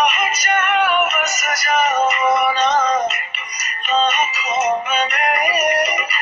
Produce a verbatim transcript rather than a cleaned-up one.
जहाँ चाहो बस जाओ ना आँखों में मेरे।